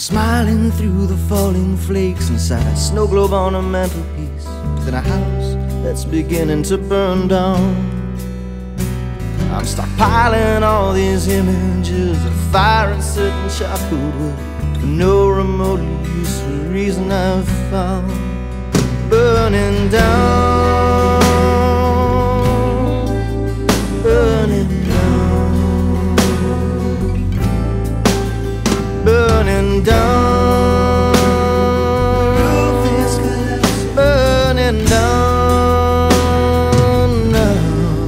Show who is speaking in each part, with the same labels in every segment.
Speaker 1: Smiling through the falling flakes inside a snow globe on a mantelpiece within a house that's beginning to burn down. I'm stockpiling all these images of fire and certain charcoal wood for no remotely useful reason I've found. Burning down, burning down, burning down, burning down now.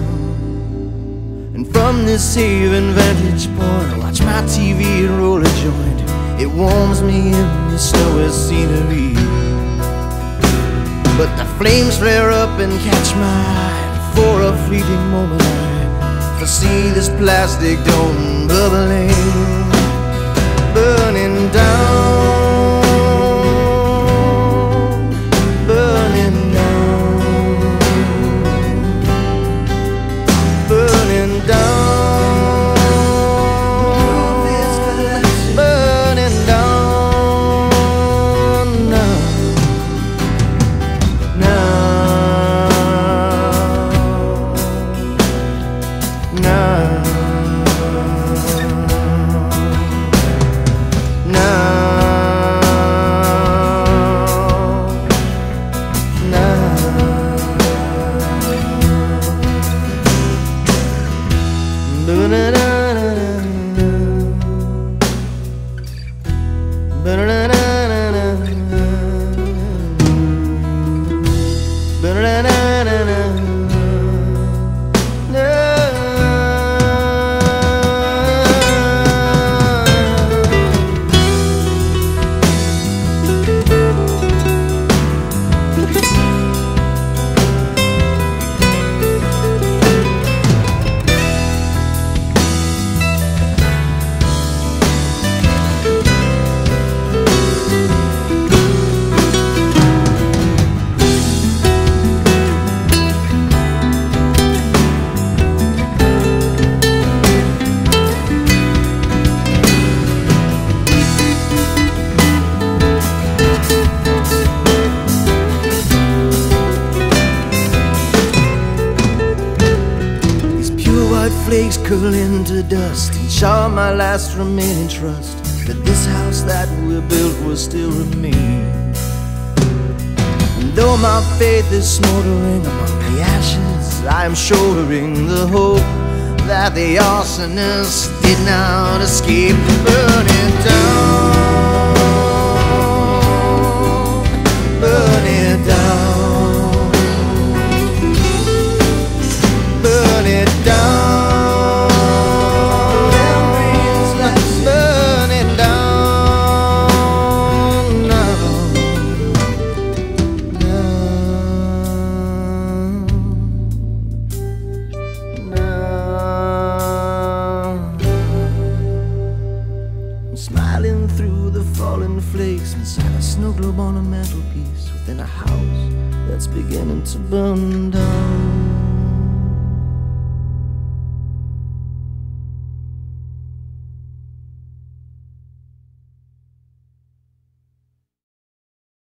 Speaker 1: And from this haven vantage point I watch my TV and roll a joint. It warms me in the snowy scenery, but the flames flare up and catch my eye. For a fleeting moment I foresee this plastic dome bubbling, burning down, burning down, burning down, burning down now, flakes curl into dust and char my last remaining trust that this house that we built will still remain. And though my faith is smoldering among the ashes, I am shouldering the hope that the arsonist did not escape. Burning down, burning down, burning down. Smiling through the fallen flakes inside a snow globe on a mantelpiece within a house that's beginning to burn down.